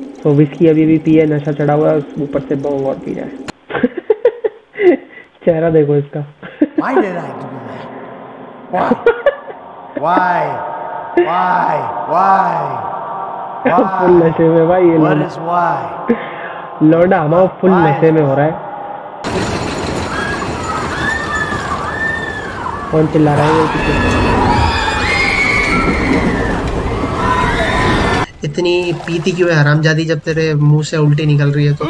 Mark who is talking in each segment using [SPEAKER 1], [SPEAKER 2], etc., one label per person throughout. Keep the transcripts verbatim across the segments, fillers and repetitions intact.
[SPEAKER 1] तो विस्की अभी भी पिए, नशा चढ़ा हुआ है, ऊपर से बॉन्ग और पी रहा है। चेहरा देखो इसका।
[SPEAKER 2] Why did I do that? Why? Why? Why? Why?
[SPEAKER 1] Full नशे में भाई ये
[SPEAKER 2] What is why?
[SPEAKER 1] लौंडा हमारा फुल नशे में हो रहा है। कौन चिल्ला रहा है वो पीछे? इतनी पीती क्यों है हरामजादी जब तेरे मुंह से उल्टी निकल रही है तो?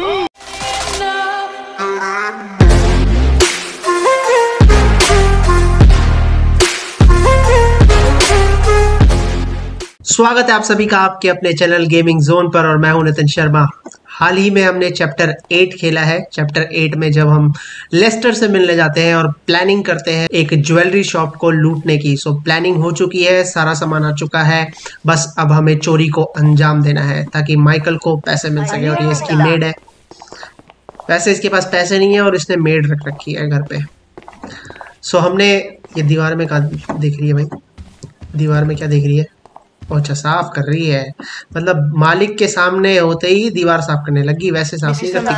[SPEAKER 1] स्वागत है आप सभी का आपके अपने चैनल गेमिंग जोन पर और मैं हूं नितिन शर्मा। हाल ही में हमने चैप्टर एट खेला है। चैप्टर एट में जब हम लेस्टर से मिलने जाते हैं और प्लानिंग करते हैं एक ज्वेलरी शॉप को लूटने की। सो प्लानिंग हो चुकी है, सारा सामान आ चुका है, बस अब हमें चोरी को अंजाम देना है ताकि माइकल को पैसे मिल सके। और ये इसकी मेड है। वैसे इसके पास पैसे नहीं है और इसने मेड रख रखी है घर पे। सो हमने ये दीवार में कहाँ देख रही है भाई? दीवार में क्या देख रही है? अच्छा, साफ कर रही है। मतलब मालिक के सामने होते ही दीवार साफ करने लगी, वैसे साफ नहीं करती।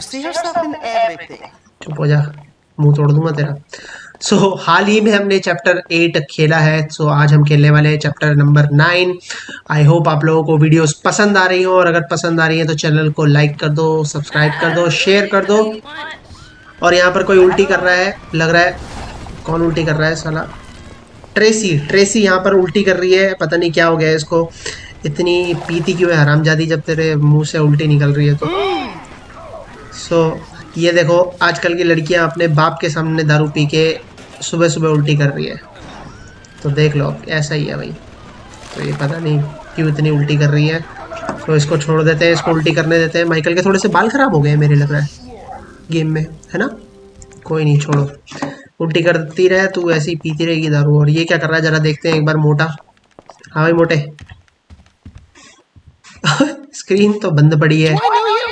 [SPEAKER 1] चुप हो जा, मुंह तोड़ दूंगा तेरा। सो so, हाल ही में हमने चैप्टर एट खेला है। सो so, आज हम खेलने वाले हैं chapter number nine. I hope आप लोगों को वीडियोस पसंद आ रही हो, और अगर पसंद आ रही है तो चैनल को लाइक कर दो, सब्सक्राइब कर दो, शेयर कर दो। और यहाँ पर कोई उल्टी कर रहा है, लग रहा है। कौन उल्टी कर रहा है साला? ट्रेसी ट्रेसी यहाँ पर उल्टी कर रही है। पता नहीं क्या हो गया है इसको, इतनी पीती क्यों है हरामजादी जब तेरे मुंह से उल्टी निकल रही है तो। सो so, ये देखो, आजकल की लड़कियाँ अपने बाप के सामने दारू पी के सुबह सुबह उल्टी कर रही है। तो देख लो, ऐसा ही है भाई। तो ये पता नहीं क्यों इतनी उल्टी कर रही है। तो इसको छोड़ देते हैं, इसको उल्टी करने देते हैं। माइकल के थोड़े से बाल खराब हो गए मेरे, लग रहा है गेम में, है ना? कोई नहीं, छोड़ो। उल्टी करती रहे तू, ऐसी पीती रहेगी दारू। और ये क्या कर रहा है जरा देखते हैं एक बार। मोटा, हाँ भाई मोटे। स्क्रीन तो बंद पड़ी है।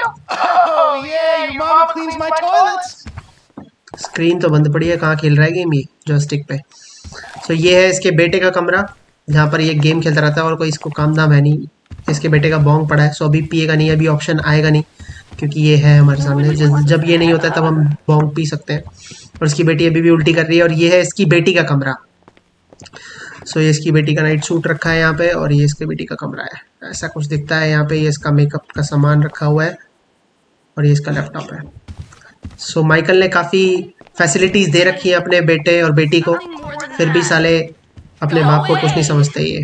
[SPEAKER 1] स्क्रीन तो बंद पड़ी है। कहाँ खेल रहा है गेम? ये जॉयस्टिक पे। सो ये है इसके बेटे का कमरा, जहाँ पर ये गेम खेलता रहता है और कोई इसको काम धाम है नहीं। इसके बेटे का बॉन्ग पड़ा है। सो अभी पिएगा नहीं, अभी ऑप्शन आएगा नहीं, क्योंकि ये है हमारे सामने। जब ये नहीं होता है तब हम बॉन्ग पी सकते हैं। और इसकी बेटी अभी भी उल्टी कर रही है। और ये है इसकी बेटी का कमरा। सो ये इसकी बेटी का नाइट सूट रखा है यहाँ पे, और ये इसकी बेटी का कमरा है। ऐसा कुछ दिखता है यहाँ पे। ये इसका मेकअप का सामान रखा हुआ है, और ये इसका लैपटॉप है। सो माइकल ने काफ़ी फैसिलिटीज़ दे रखी है अपने बेटे और बेटी को, फिर भी साले अपने बाप को कुछ नहीं समझते ये।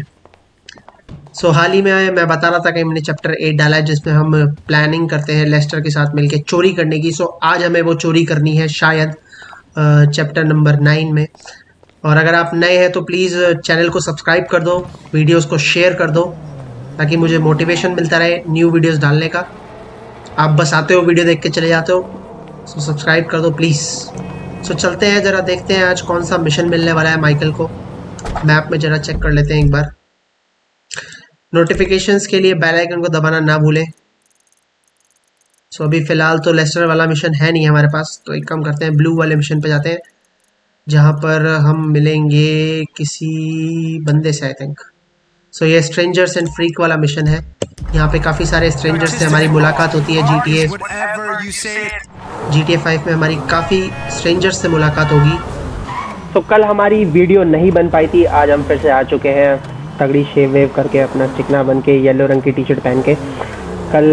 [SPEAKER 1] सो so, हाल ही में मैं बता रहा था कि हमने चैप्टर एट डाला है, जिसमें हम प्लानिंग करते हैं लेस्टर के साथ मिलके चोरी करने की। सो so, आज हमें वो चोरी करनी है शायद चैप्टर नंबर नाइन में। और अगर आप नए हैं तो प्लीज़ चैनल को सब्सक्राइब कर दो, वीडियोस को शेयर कर दो, ताकि मुझे मोटिवेशन मिलता रहे न्यू वीडियोस डालने का। आप बस आते हो, वीडियो देख के चले जाते हो। सो so, सब्सक्राइब कर दो प्लीज़। सो so, चलते हैं, ज़रा देखते हैं आज कौन सा मिशन मिलने वाला है माइकल को। मैप में ज़रा चेक कर लेते हैं एक बार। नोटिफिकेशंस के लिए बेल आइकन को दबाना ना भूलें। सो so, अभी फ़िलहाल तो लेस्टर वाला मिशन है नहीं हमारे पास, तो एक काम करते हैं, ब्लू वाले मिशन पे जाते हैं, जहाँ पर हम मिलेंगे किसी बंदे से, आई थिंक। सो ये स्ट्रेंजर्स एंड फ्रीक वाला मिशन है। यहाँ पे काफ़ी सारे स्ट्रेंजर्स से हमारी मुलाकात होती है। G T A G T A five में हमारी काफ़ी स्ट्रेंजर्स से मुलाकात होगी। तो कल हमारी वीडियो नहीं बन पाई थी, आज हम फिर से आ चुके हैं तगड़ी शेव वेव करके, अपना चिकना बन के, येलो रंग की टी शर्ट पहन के। कल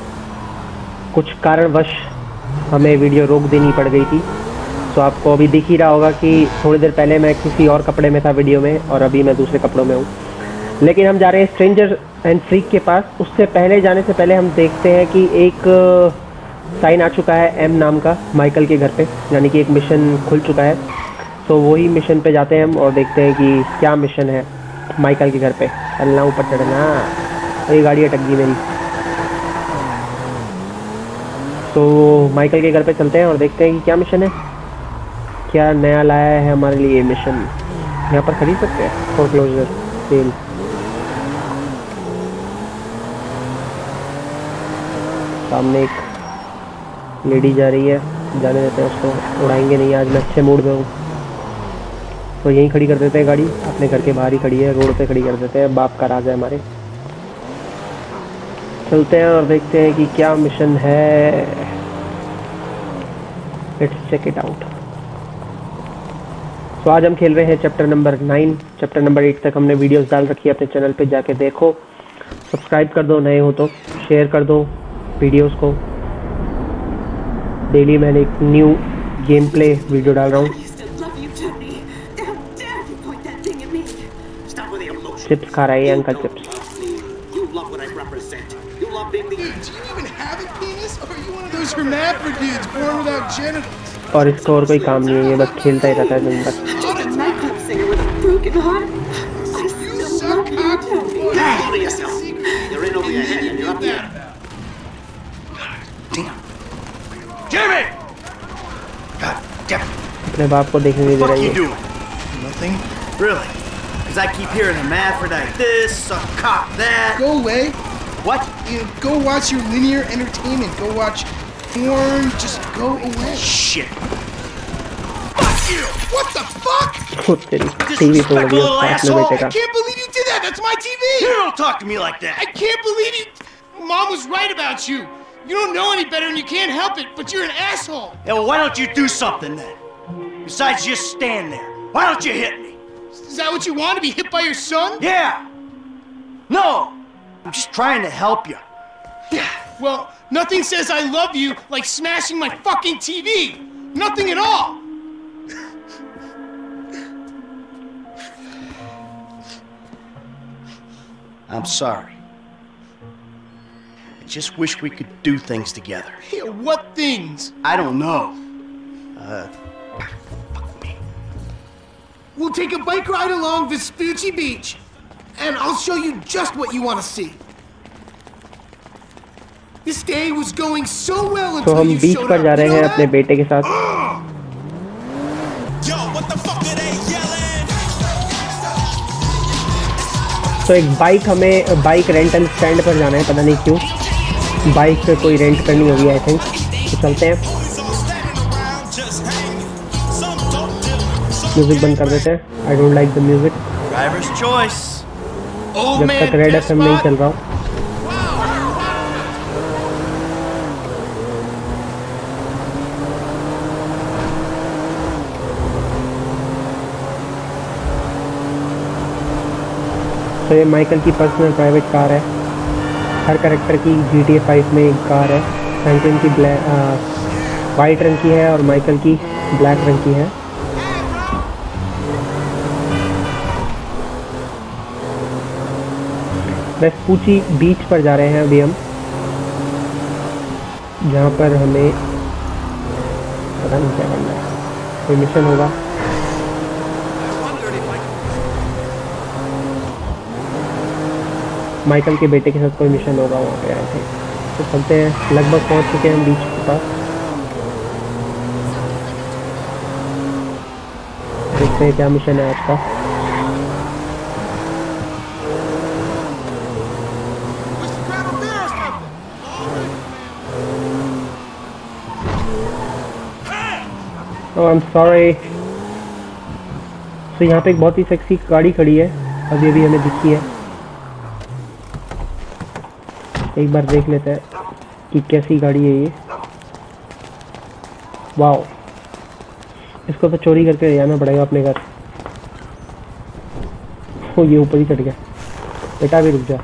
[SPEAKER 1] कुछ कारणवश हमें वीडियो रोक देनी पड़ गई थी। तो आपको अभी दिख ही रहा होगा कि थोड़ी देर पहले मैं किसी और कपड़े में था वीडियो में, और अभी मैं दूसरे कपड़ों में हूँ। लेकिन हम जा रहे हैं स्ट्रेंजर एंड फ्रीक के पास। उससे पहले जाने से पहले हम देखते हैं कि एक साइन आ चुका है एम नाम का माइकल के घर पे, यानी कि एक मिशन खुल चुका है। तो वही मिशन पे जाते हैं हम और देखते हैं कि क्या मिशन है माइकल के घर पे। अल्लाह ऊपर चढ़ना, ये गाड़ी अटक गई मेरी। तो माइकल के घर पे चलते हैं और देखते हैं कि क्या मिशन है, क्या नया लाया है हमारे लिए मिशन। यहाँ पर खरीद सकते हैं फोरक्लोजर सेल। सामने एक लेडी जा रही है, जाने देते हैं उसको, उड़ाएंगे नहीं आज, मैं अच्छे मूड में हूँ। तो यहीं खड़ी कर देते हैं गाड़ी, अपने घर के बाहर ही खड़ी है, रोड पे खड़ी कर देते हैं। बाप का राज है हमारे। चलते हैं और देखते हैं कि क्या मिशन है। Let's check it out. तो आज हम खेल रहे हैं chapter number nine. Chapter number eight तक हमने वीडियोस डाल रखी है, अपने चैनल पे जाके देखो। सब्सक्राइब कर दो नए हो तो, शेयर कर दो वीडियोस को। डेली मैंने एक न्यू गेम प्ले वीडियो डाल रहा हूँ। चिप्स खा रहा है ये अंकल, चिप्स। और इसको और कोई काम नहीं है, ये बस खेलता ही रहता है दिन भर। अपने बाप को देखने नहीं दे रहा है।
[SPEAKER 2] Nothing? Really? Because I keep hearing hermaphrodite this, some cock that. Go away. What? You know, go watch your linear entertainment. Go watch porn. Just go away. Shit. Fuck you! What the fuck?
[SPEAKER 1] Disrespectful
[SPEAKER 2] little asshole! I can't believe you did that! That's my T V! You don't talk to me like that! I can't believe you... Mom was right about you! You don't know any better and you can't help it, but you're an asshole! Yeah, well, why don't you do something then? Besides just stand there. Why don't you hit me? Is that what you want, to be hit by your son? Yeah! No! I'm just trying to help you. Yeah, well, nothing says I love you like smashing my fucking T V! Nothing at all! I'm sorry. I just wish we could do things together. Yeah, what things? I don't know. Uh, fuck me. We'll take a bike ride along Vespucci Beach, and I'll show you just what you want to see. This day was going so well until
[SPEAKER 1] तो हम
[SPEAKER 2] you
[SPEAKER 1] beach
[SPEAKER 2] showed
[SPEAKER 1] पर
[SPEAKER 2] up.
[SPEAKER 1] जा रहे हैं अपने बेटे के साथ।
[SPEAKER 2] Yo, what the fuck are they yelling?
[SPEAKER 1] तो एक बाइक हमें बाइक रेंटल स्टैंड पर जाना है, पता नहीं क्यों बाइक पे कोई रेंट करनी होगी आई थिंक। तो चलते हैं, म्यूजिक बंद कर देते हैं। I don't like the music जब तक रेड एफ एम नहीं चल रहा हो। तो ये माइकल की पर्सनल प्राइवेट कार है। हर कैरेक्टर की जी टी ए फाइव में एक कार है। फ्रैंकलिन की ब्लैक वाइट रंग की है और माइकल की ब्लैक रंग की है। वेस्पूची बीच पर जा रहे हैं अभी हम, जहाँ पर हमें पता नहीं क्या करना है, कोई मिशन होगा। माइकल के बेटे के साथ कोई मिशन होगा वहाँ पे आए थे। तो चलते हैं, लगभग पहुँच चुके हैं हम बीच के पास। देखते हैं क्या मिशन है आज का। Oh I am sorry. तो यहाँ पे एक बहुत ही सेक्सी गाड़ी खड़ी है, अभी अभी हमें दिखी है। एक बार देख लेते हैं कि कैसी गाड़ी है ये। वाओ, इसको तो चोरी करके ले जाना पड़ेगा अपने घर। ओ ये ऊपर ही चढ़ गया। बेटा भी रुक जा।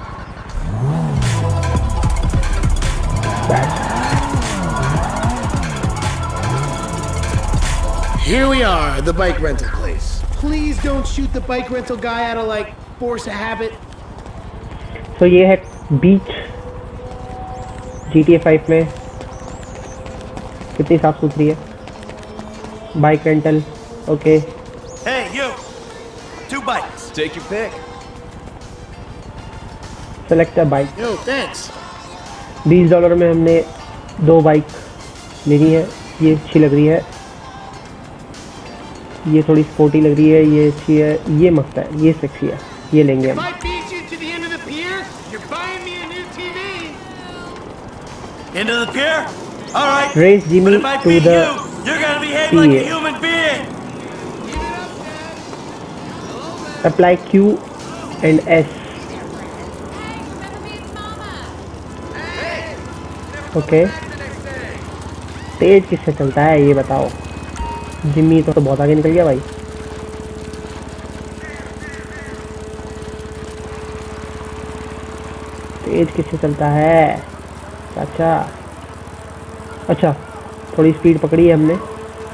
[SPEAKER 2] Here we are, the bike rental place. Please don't shoot the bike rental guy out of like force of habit.
[SPEAKER 1] तो ये है बीच जी टी ए फाइव में। कितनी साफ सुथरी है bike rental. Okay
[SPEAKER 2] Hey you, two bikes. Take your pick.
[SPEAKER 1] Select a bike.
[SPEAKER 2] Yo, thanks.
[SPEAKER 1] बीस dollar में हमने दो बाइक लेनी है। ये अच्छी लग रही है, ये थोड़ी स्पोर्टी लग रही है, ये अच्छी है, ये मस्त है, ये सेक्सी है, ये लेंगे हम।
[SPEAKER 2] Into the pier? All right.
[SPEAKER 1] Race Jimmy
[SPEAKER 2] but if I
[SPEAKER 1] to
[SPEAKER 2] beat
[SPEAKER 1] the
[SPEAKER 2] you, you're gonna behave like a human being.
[SPEAKER 1] Apply Q and S okay, तेज किससे चलता है ये बताओ। जिम्मी तो, तो बहुत आगे निकल गया भाई। तेज किससे चलता है? अच्छा अच्छा, थोड़ी स्पीड पकड़ी है हमने।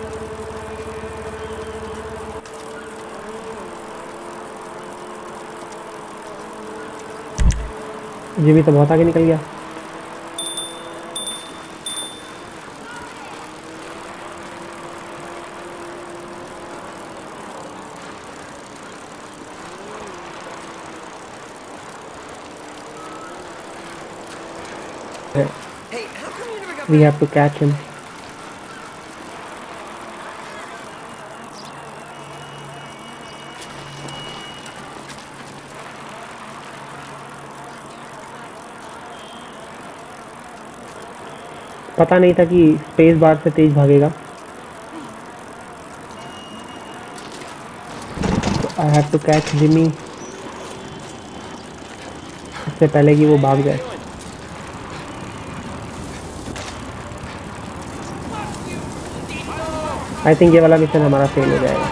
[SPEAKER 1] जिम्मी तो बहुत आगे निकल गया। We have to catch him. पता नहीं था कि स्पेस बार से तेज भागेगा। I have to catch Jimmy इससे पहले कि वो भाग जाए। आई थिंक ये वाला मिशन हमारा फेल हो जाएगा।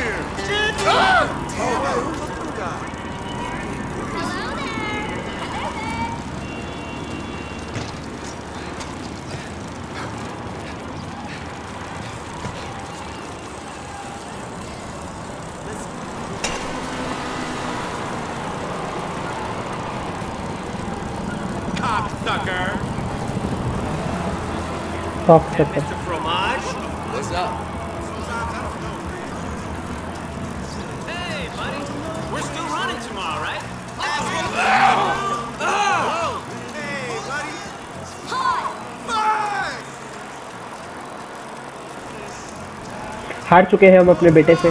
[SPEAKER 1] Cocksucker.
[SPEAKER 3] What's up? Hey, buddy. We're still running tomorrow, right?
[SPEAKER 2] Hey, buddy.
[SPEAKER 1] हार चुके हैं हम अपने बेटे से।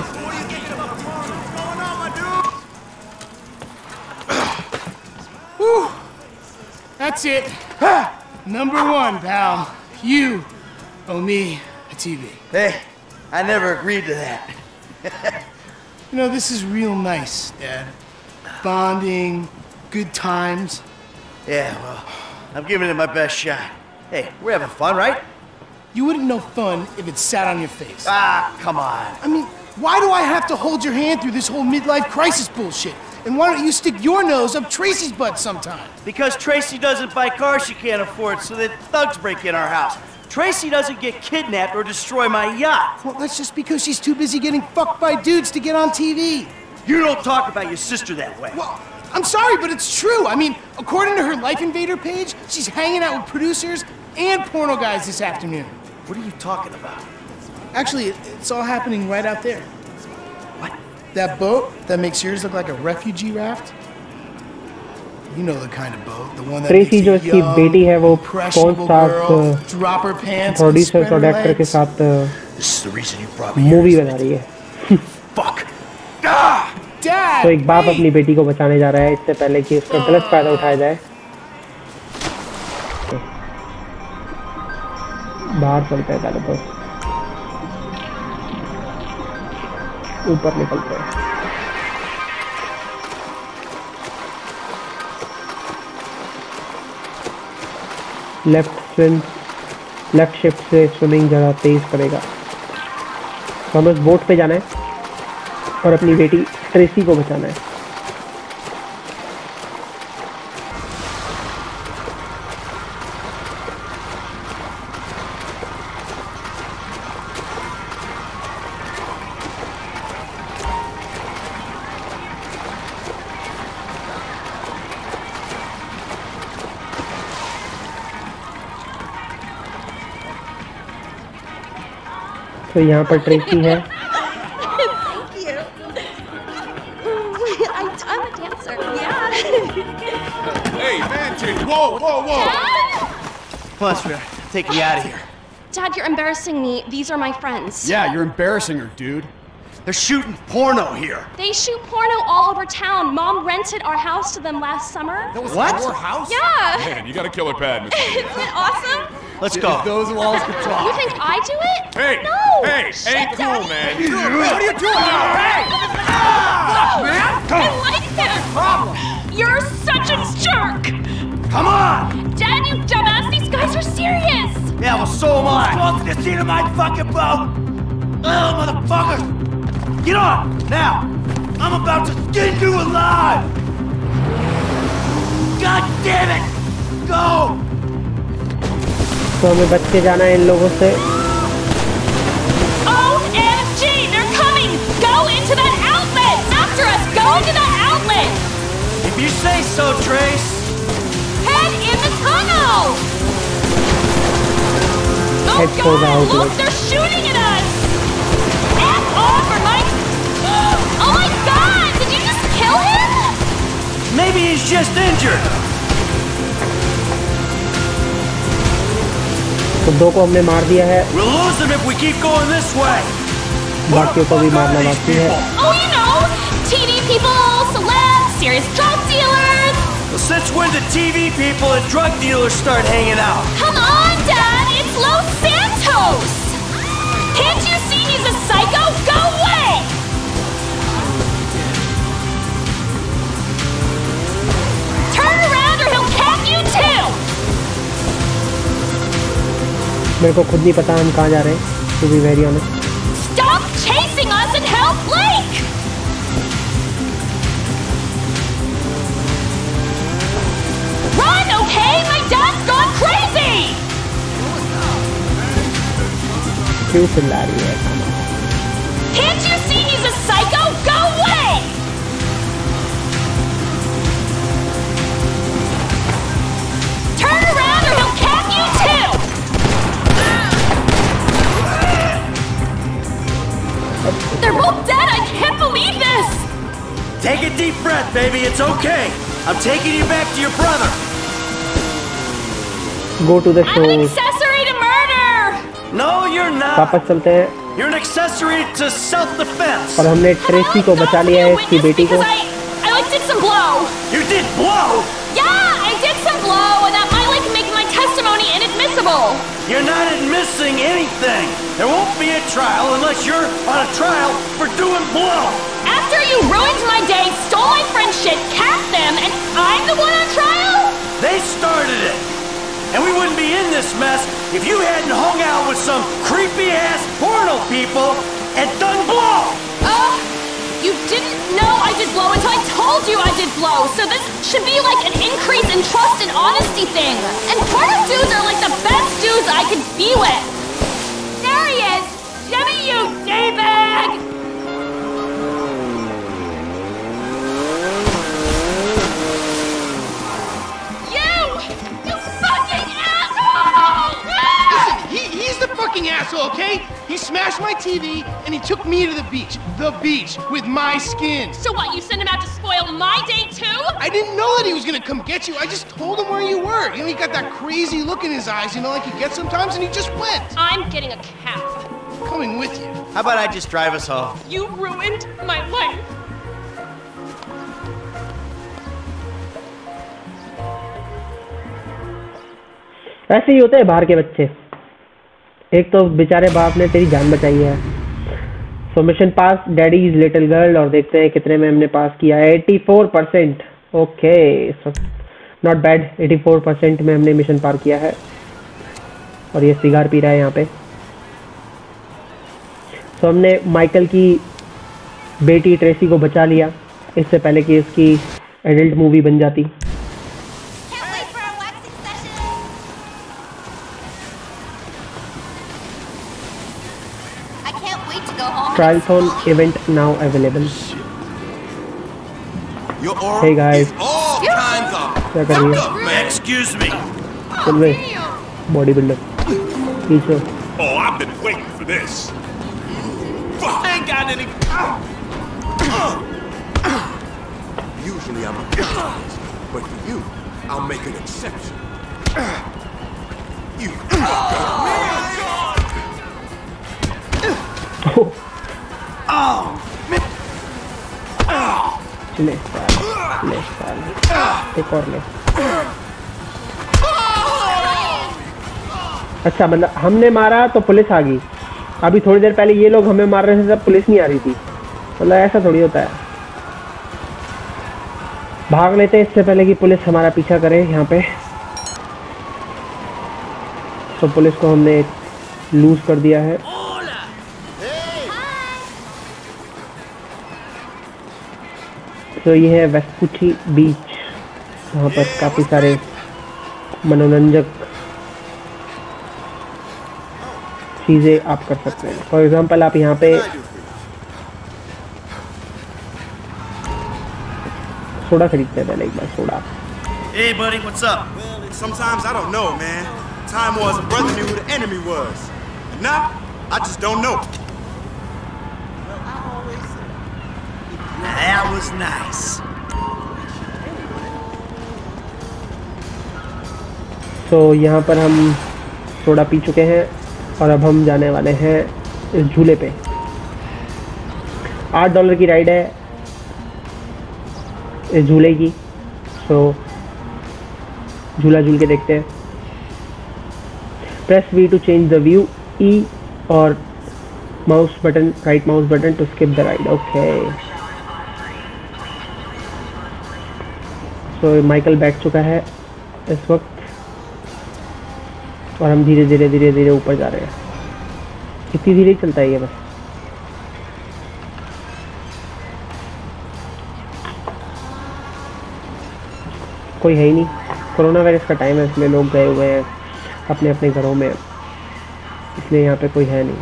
[SPEAKER 2] That's it. Number one, pal. You owe me a T V.
[SPEAKER 4] Hey, I never agreed to that.
[SPEAKER 2] You know, this is real nice, Dad. Bonding, good times.
[SPEAKER 4] Yeah, well, I'm giving it my best shot. Hey, we're having fun, right?
[SPEAKER 2] You wouldn't know fun if it sat on your face.
[SPEAKER 4] Ah, come on.
[SPEAKER 2] I mean, why do I have to hold your hand through this whole midlife crisis bullshit? And why don't you stick your nose up Tracy's butt sometime?
[SPEAKER 4] Because Tracy doesn't buy cars she can't afford, so that thugs break in our house. Tracy doesn't get kidnapped or destroy my yacht.
[SPEAKER 2] Well, that's just because she's too busy getting fucked by dudes to get on T V.
[SPEAKER 4] You don't talk about your sister that way.
[SPEAKER 2] Well, I'm sorry, but it's true. I mean, according to her Life Invader page, she's hanging out with producers and porno guys this afternoon.
[SPEAKER 4] What are you talking about?
[SPEAKER 2] Actually, it, it's all happening right out there.
[SPEAKER 4] What?
[SPEAKER 2] That boat that makes yours look like a refugee raft? You know the kind of boat, the one that
[SPEAKER 1] Tracy जो
[SPEAKER 2] makes a
[SPEAKER 1] इसकी
[SPEAKER 2] young,
[SPEAKER 1] बेटी है वो कौन
[SPEAKER 2] impressionable
[SPEAKER 1] सा
[SPEAKER 2] girl drop her pants and
[SPEAKER 1] producer
[SPEAKER 2] spread
[SPEAKER 1] और
[SPEAKER 2] her
[SPEAKER 1] director के
[SPEAKER 2] legs.
[SPEAKER 1] साथ
[SPEAKER 4] This is the reason you brought me here.
[SPEAKER 1] Movie
[SPEAKER 4] isn't
[SPEAKER 1] बना
[SPEAKER 4] it?
[SPEAKER 1] रही है।
[SPEAKER 4] Fuck. Ah!
[SPEAKER 2] Dad,
[SPEAKER 1] तो एक बाप
[SPEAKER 2] wait!
[SPEAKER 1] अपनी बेटी को बचाने जा रहा है इससे पहले कि उसका गलत फायदा उठाया जाए। बाहर चलते हैं पहले तो, ऊपर निकलते हैं। लेफ्ट स्विम, लेफ्ट शिफ्ट से स्विमिंग ज़्यादा तेज करेगा। तो हमें उस बोट पे जाना है और अपनी बेटी ट्रेसी को बचाना है। तो यहाँ पर ट्रेसी है।
[SPEAKER 5] Thank you. I, I'm a dancer. Yeah.
[SPEAKER 6] Hey, man, chick. Whoa, whoa, whoa.
[SPEAKER 4] Come on, sweetheart. Take me out of here.
[SPEAKER 5] Dad, you're embarrassing me. These are my friends.
[SPEAKER 6] Yeah, you're embarrassing her, dude.
[SPEAKER 4] They're shooting porno here.
[SPEAKER 5] They shoot porno all over town. Mom rented our house to them last summer.
[SPEAKER 6] That was
[SPEAKER 4] What?
[SPEAKER 6] your house?
[SPEAKER 5] Yeah.
[SPEAKER 6] Man, you got a killer pad, Mister
[SPEAKER 5] Isn't it awesome?
[SPEAKER 4] Let's go.
[SPEAKER 6] Those walls could
[SPEAKER 5] You
[SPEAKER 6] talk.
[SPEAKER 5] think I do it?
[SPEAKER 6] Hey,
[SPEAKER 5] No.
[SPEAKER 6] hey,
[SPEAKER 5] Shit,
[SPEAKER 6] ain't cool,
[SPEAKER 5] Daddy.
[SPEAKER 6] man.
[SPEAKER 4] What are you doing? Hey!
[SPEAKER 5] I like him. You're such a jerk.
[SPEAKER 4] Come on!
[SPEAKER 5] Dad, you dumbass. These guys guys are serious!
[SPEAKER 4] Yeah, well, so am I. Welcome to the scene of my fucking boat. Oh, motherfucker! Get on now. I'm about to skin you alive. God damn it! Go!
[SPEAKER 7] तो हमें बच के जाना है इन लोगों से।
[SPEAKER 5] O M G! They're coming! Go into that outlet! After us! Go into that outlet!
[SPEAKER 4] If you say so, Trace.
[SPEAKER 5] Head in the tunnel! Oh
[SPEAKER 7] Head for the
[SPEAKER 5] God!
[SPEAKER 7] outlet.
[SPEAKER 5] Look, they're shooting at us! F off or my... Oh my God! Did you just kill him?
[SPEAKER 4] Maybe he's just injured.
[SPEAKER 7] तो दो को हमने मार दिया है,
[SPEAKER 4] We'll lose them if we keep going this way.
[SPEAKER 7] बाकियों को भी मारना बाकी है।
[SPEAKER 5] Oh, you know, T V people, celebs, serious drug dealers.
[SPEAKER 4] Well, since when did T V people and drug dealers start hanging out?
[SPEAKER 5] Come on, Dad, it's Los Santos. Can't you see he's a psycho? Go away! Turn around or he'll cap you too.
[SPEAKER 7] मेरे को खुद नहीं पता हम कहाँ जा रहे हैं, to be very honest.
[SPEAKER 5] Stop chasing us and help Blake! Run, okay? My dad's gone crazy!
[SPEAKER 7] क्यों चिल्ला रही है?
[SPEAKER 5] Can't you see he's a psycho? Go away! Turn around or he'll cap you too! They're both dead! I can't believe this!
[SPEAKER 4] Take a deep breath, baby. It's okay. I'm taking you back to your brother.
[SPEAKER 7] Go to the
[SPEAKER 5] I'm an
[SPEAKER 7] show.
[SPEAKER 5] accessory to murder!
[SPEAKER 4] No, you're not.
[SPEAKER 7] वापस चलते हैं
[SPEAKER 4] You're an accessory to self-defense.
[SPEAKER 7] और हमने Tracy को बचा लिया है, इसकी बेटी को।
[SPEAKER 5] I, I like did some blow.
[SPEAKER 4] You did blow.
[SPEAKER 5] Yeah, I did some blow, and that might like make my testimony inadmissible.
[SPEAKER 4] You're not admitting anything. There won't be a trial unless you're on a trial for doing blow.
[SPEAKER 5] After you ruined my day, stole my friend's shit, capped them, and I'm the one on trial?
[SPEAKER 4] They started it. And we wouldn't be in this mess if you hadn't hung out with some creepy-ass porno people and done blow.
[SPEAKER 5] Uh, you didn't know I did blow until I told you I did blow, so this should be like an increase in trust and honesty thing. And porno dudes are like the best dudes I could be with. There he is! Jimmy, you D-bag!
[SPEAKER 2] He, he's the fucking asshole, okay? He smashed my T V and he took me to the beach. The beach with my skin.
[SPEAKER 5] So what, you sent him out to spoil my day too?
[SPEAKER 2] I didn't know that he was gonna come get you. I just told him where you were. You know, he got that crazy look in his eyes, you know, like he gets sometimes, and he just went.
[SPEAKER 5] I'm getting a cab.
[SPEAKER 2] Coming with you.
[SPEAKER 4] How about I just drive us home?
[SPEAKER 5] You ruined my life.
[SPEAKER 7] ऐसे ही होते हैं बाहर के बच्चे। एक तो बेचारे बाप ने तेरी जान बचाई है। So mission pass daddy is little girl, और देखते हैं कितने में हमने पास किया है। चौरासी percent. Okay, so not bad. चौरासी परसेंट में हमने मिशन पार किया है। और ये सिगार पी रहा है यहाँ पे। सो हमने माइकल की बेटी ट्रेसी को बचा लिया इससे पहले कि इसकी एडल्ट मूवी बन जाती। Trialthon event now available. Hey guys, क्या कर रही है?
[SPEAKER 4] Excuse me.
[SPEAKER 7] चल बे, बॉडी बिल्डर पीछे।
[SPEAKER 6] Oh, I've been waiting for this. Fuck.
[SPEAKER 3] I ain't got any.
[SPEAKER 6] Usually I'm a pacifist, but for you, I'll make an exception. You
[SPEAKER 4] Oh, man.
[SPEAKER 7] ले साल, ले साल, एक और ले। अच्छा, मतलब हमने मारा तो पुलिस आ गई। अभी थोड़ी देर पहले ये लोग हमें मार रहे थे, तब पुलिस नहीं आ रही थी। मतलब ऐसा थोड़ी होता है। भाग लेते हैं इससे पहले कि पुलिस हमारा पीछा करे। यहाँ पे तो पुलिस को हमने लूज कर दिया है। तो ये है वेस्पुची बीच, वहाँ पर काफ़ी सारे मनोरंजक चीज़ें आप कर सकते हैं। फॉर एग्जांपल आप यहाँ पे सोडा खरीदते हैं, पहले एक बार soda.
[SPEAKER 4] Hey buddy, what's up?
[SPEAKER 2] Well, sometimes I don't know, man. Time was a brother knew who the enemy was. And now, I just don't know.
[SPEAKER 4] That was nice.
[SPEAKER 7] तो यहाँ पर हम सोडा पी चुके हैं और अब हम जाने वाले हैं इस झूले पे। आठ डॉलर की राइड है इस झूले की। सो झूला झूल के देखते हैं। Press V to change the view, E और mouse button, right mouse button to skip the ride. Okay, so Michael बैठ चुका है इस वक्त और हम धीरे धीरे धीरे धीरे ऊपर जा रहे हैं। कितनी धीरे चलता है ये बस। कोई है ही नहीं, कोरोना वायरस का टाइम है, इसलिए लोग गए हुए हैं अपने अपने घरों में, इसलिए यहाँ पे कोई है नहीं।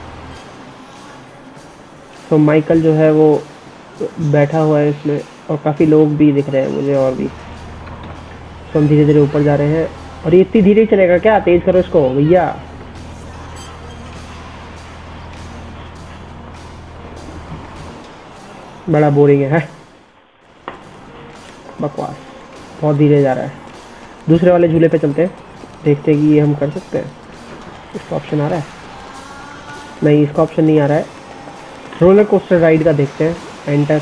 [SPEAKER 7] तो माइकल जो है वो बैठा हुआ है इसमें और काफ़ी लोग भी दिख रहे हैं मुझे और भी। तो हम धीरे धीरे ऊपर जा रहे हैं और ये इतनी धीरे चलेगा क्या? तेज करो इसको भैया। बड़ा बोरिंग है, है? बकवास, बहुत धीरे जा रहा है। दूसरे वाले झूले पे चलते हैं, देखते हैं कि ये हम कर सकते हैं। इसका ऑप्शन आ रहा है? नहीं, इसका ऑप्शन नहीं आ रहा है। रोलर कोस्टर राइड का देखते हैं। एंटर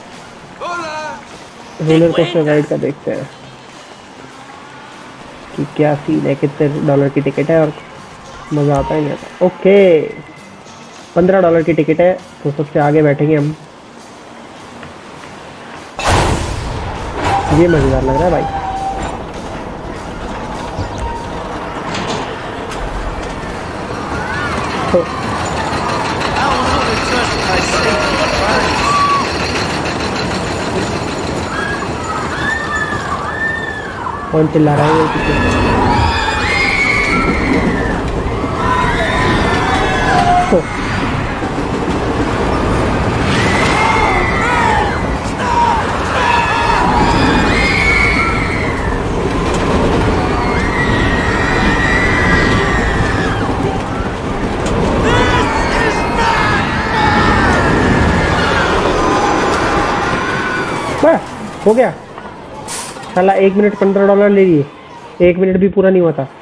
[SPEAKER 7] रोलर कोस्टर राइड का देखते हैं कि क्या सीन है, कितने डॉलर की टिकट है और मज़ा आता है नहीं आता। ओके, पंद्रह डॉलर की टिकट है तो सबसे आगे बैठेंगे हम। ये मज़ेदार लग रहा है भाई। तो कौन चिल्ला रहा है? तो बस हो गया। साला एक मिनट पंद्रह डॉलर ले लिए, एक मिनट भी पूरा नहीं हुआ था।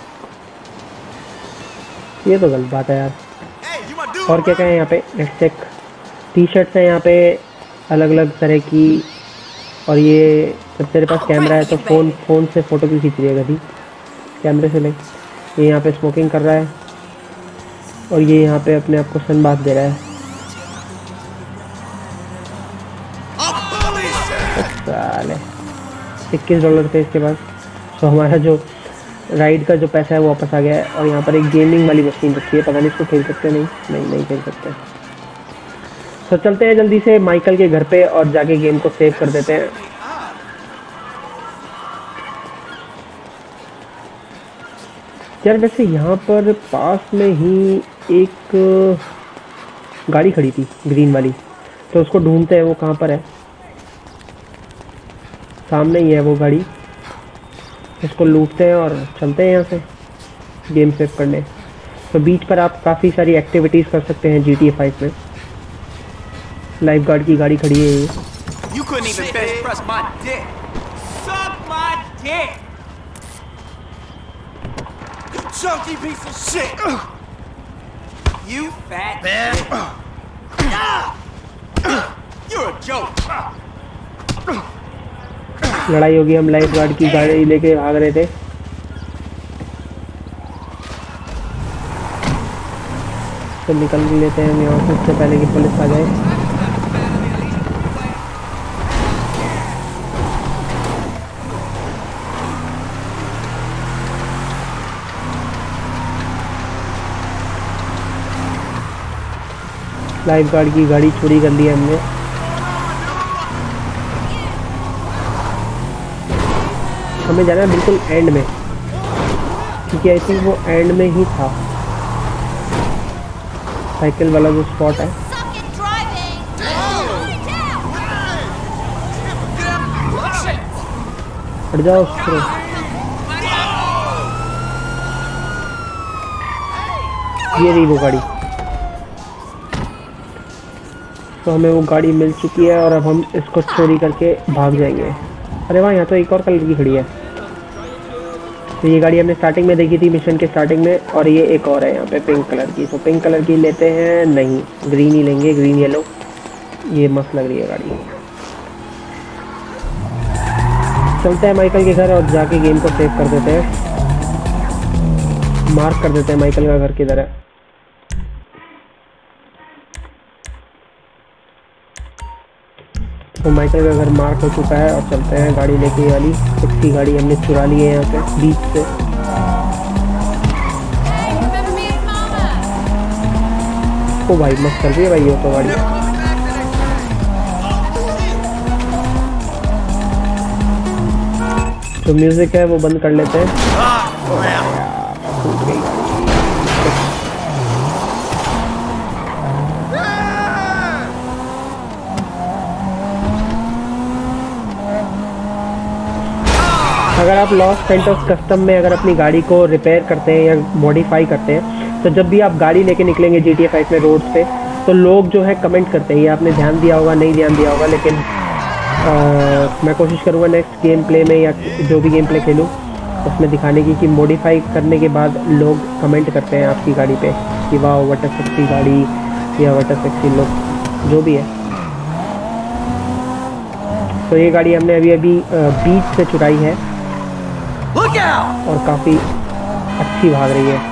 [SPEAKER 7] ये तो गलत बात है यार। और क्या क्या है यहाँ पे? Let's check. टी शर्ट्स हैं यहाँ पे अलग अलग तरह की। और ये जब तेरे पास कैमरा है तो फ़ोन फ़ोन से फ़ोटो क्यों खींच रही है गधी? कैमरे से ले। ये यहाँ पे स्मोकिंग कर रहा है और ये यहाँ पे अपने आप को सन बात दे रहा है। साले इक्कीस डॉलर थे इसके पास। तो हमारा जो राइड का जो पैसा है वो वापस आ गया है। और यहाँ पर एक गेमिंग वाली मशीन रखी है, पता नहीं इसको खेल सकते नहीं नहीं नहीं खेल सकते। तो चलते हैं जल्दी से माइकल के घर पे और जाके गेम को सेव कर देते हैं। यार वैसे यहाँ पर पास में ही एक गाड़ी खड़ी थी ग्रीन वाली, तो उसको ढूंढते हैं वो कहाँ पर है। सामने ही है वो गाड़ी, इसको लूटते हैं और चलते हैं यहाँ से गेम सेव करने। तो बीच पर आप काफ़ी सारी एक्टिविटीज़ कर सकते हैं जी टी ए फाइव में। लाइफ गार्ड की गाड़ी खड़ी है ये।
[SPEAKER 4] You couldn't even bench press my dick. Suck my dick. You chunky piece of shit. You fat man. You're a joke.
[SPEAKER 7] लड़ाई होगी, हम लाइफ गार्ड की गाड़ी लेके भाग रहे थे। तो निकल लेते हैं यहाँ से उससे पहले कि पुलिस आ जाए। लाइफ गार्ड की गाड़ी चोरी कर ली है हमने। हमें जाना है बिल्कुल एंड में, क्योंकि आई थिंक वो एंड में ही था साइकिल वाला जो स्पॉट है। हट जाओ उसको। ये रही वो गाड़ी। तो हमें वो गाड़ी मिल चुकी है और अब हम इसको चोरी करके भाग जाएंगे। अरे वाह, यहाँ तो एक और कलर की खड़ी है। तो ये गाड़ी हमने स्टार्टिंग में देखी थी मिशन के स्टार्टिंग में, और ये एक और है यहाँ पे पिंक कलर की। तो पिंक कलर की लेते हैं, नहीं ग्रीन ही लेंगे, ग्रीन येलो। ये मस्त लग रही है गाड़ी। चलते हैं माइकल के घर और जाके गेम को सेव कर देते हैं। मार्क कर देते हैं माइकल का घर किधर है। तो माइकल का घर मार्क हो चुका है और चलते हैं गाड़ी लेके। वाली इसकी गाड़ी हमने चुरा ली है यहाँ पे बीच से। ओ भाई मस्त कर रही है भाई ये तो गाड़ी। जो म्यूजिक है वो बंद कर लेते हैं। अगर आप लॉस सेंटर्स कस्टम में अगर अपनी गाड़ी को रिपेयर करते हैं या मॉडिफाई करते हैं, तो जब भी आप गाड़ी लेके निकलेंगे जी टी ए फाइव में रोड्स पे, तो लोग जो है कमेंट करते हैं। ये आपने ध्यान दिया होगा, नहीं ध्यान दिया होगा, लेकिन आ, मैं कोशिश करूँगा नेक्स्ट गेम प्ले में या जो भी गेम प्ले खेलूँ उसमें दिखाने की कि मॉडिफाई करने के बाद लोग कमेंट करते हैं आपकी गाड़ी पे कि वाह व्हाट अ सेक्सी गाड़ी या व्हाट अ सेक्सी लुक, जो भी है। तो ये गाड़ी हमने अभी अभी बीच से चुराई है और काफ़ी अच्छी भाग रही है।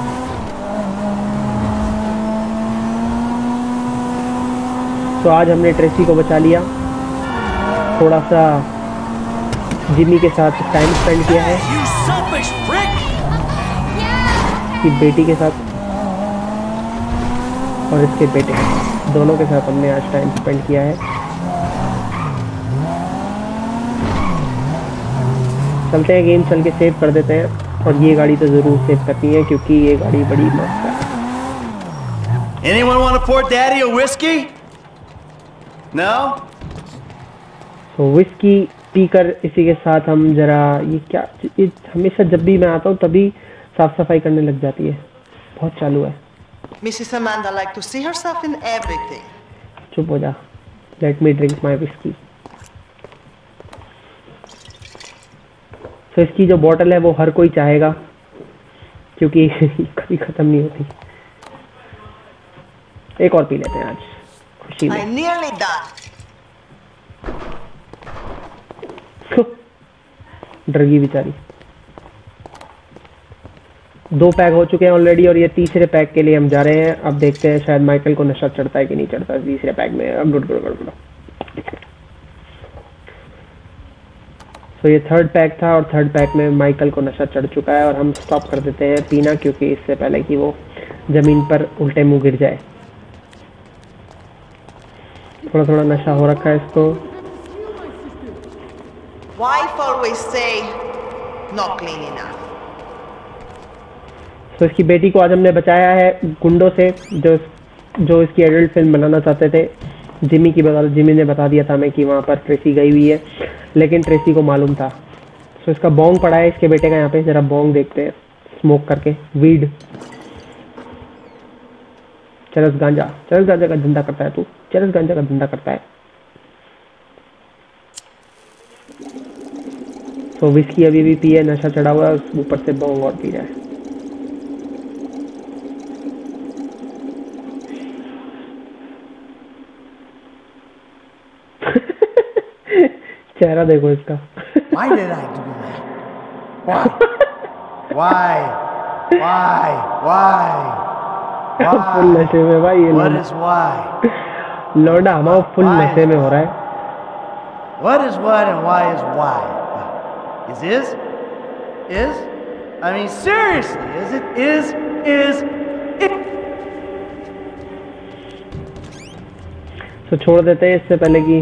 [SPEAKER 7] तो आज हमने ट्रेसी को बचा लिया, थोड़ा सा जिमी के साथ टाइम स्पेंड किया है, इसकी बेटी के साथ और इसके बेटे दोनों के साथ हमने आज टाइम स्पेंड किया है। चलते हैं गेम चल के सेव कर देते हैं, और ये गाड़ी तो ज़रूर सेव करनी है क्योंकि ये गाड़ी बड़ी मस्त है।
[SPEAKER 4] Anyone want to pour Daddy a whiskey? No?
[SPEAKER 7] तो विस्की पीकर इसी के साथ हम जरा ये क्या ये हमेशा जब भी मैं आता हूँ तभी साफ सफाई करने लग जाती है, बहुत चालू है।
[SPEAKER 8] Missus Amanda like to see herself in everything.
[SPEAKER 7] चुप हो जा, let me drink my whiskey. तो इसकी जो बोतल है वो हर कोई चाहेगा क्योंकि कभी ख़त्म नहीं होती। एक और पी लेते हैं आज खुशी में।
[SPEAKER 8] I nearly done.
[SPEAKER 7] डर गई बेचारी। दो पैक हो चुके हैं ऑलरेडी और ये तीसरे पैक के लिए हम जा रहे हैं। अब देखते हैं शायद माइकल को नशा चढ़ता है कि नहीं चढ़ता तीसरे पैक में। अब गुड गुड गुड गुड। तो ये थर्ड पैक था और थर्ड पैक में माइकल को नशा चढ़ चुका है और हम स्टॉप कर देते हैं पीना, क्योंकि इससे पहले कि वो ज़मीन पर उल्टे मुंह गिर जाए। थोड़ा थोड़ा नशा हो रखा है इसको।
[SPEAKER 8] Wife always say, not clean enough.
[SPEAKER 7] तो इसकी बेटी को आज हमने बचाया है गुंडों से, जो जो इसकी एडल्ट फिल्म बनाना चाहते थे। जिमी की बता जिमी ने बता दिया था हमें कि वहाँ पर ट्रेसी गई हुई है, लेकिन ट्रेसी को मालूम था। तो इसका बॉन्ग पड़ा है इसके बेटे का यहाँ पे, जरा बॉन्ग देखते हैं स्मोक करके। वीड, चरस गांजा, चरस गांजा का धंधा करता है तू, चरस गांजा का धंधा करता है। तो विस्की अभी भी पिए, नशा चढ़ा हुआ है, ऊपर से बॉन्ग और पी रहा है। चेहरा देखो इसका।
[SPEAKER 4] Why did I do that? Why? Why? Why? Why? Why?
[SPEAKER 7] Full नशे में भाई ये
[SPEAKER 4] What is why?
[SPEAKER 7] लौंडा हमारा फुल
[SPEAKER 4] Why?
[SPEAKER 7] नशे में हो रहा है।
[SPEAKER 4] What is what and why is why? Is is? Is? I mean seriously, is it? Is? Is? It?
[SPEAKER 7] तो छोड़ देते हैं इससे पहले कि,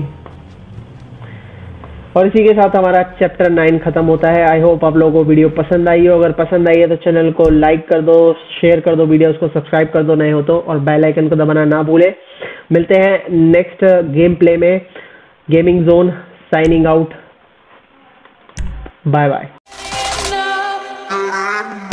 [SPEAKER 7] और इसी के साथ हमारा चैप्टर नाइन खत्म होता है। आई होप आप लोगों को वीडियो पसंद आई हो। अगर पसंद आई है तो चैनल को लाइक कर दो, शेयर कर दो, वीडियोस को सब्सक्राइब कर दो नए हो तो, और बेल आइकन को दबाना ना भूले। मिलते हैं नेक्स्ट गेम प्ले में। Gaming zone signing out, bye bye.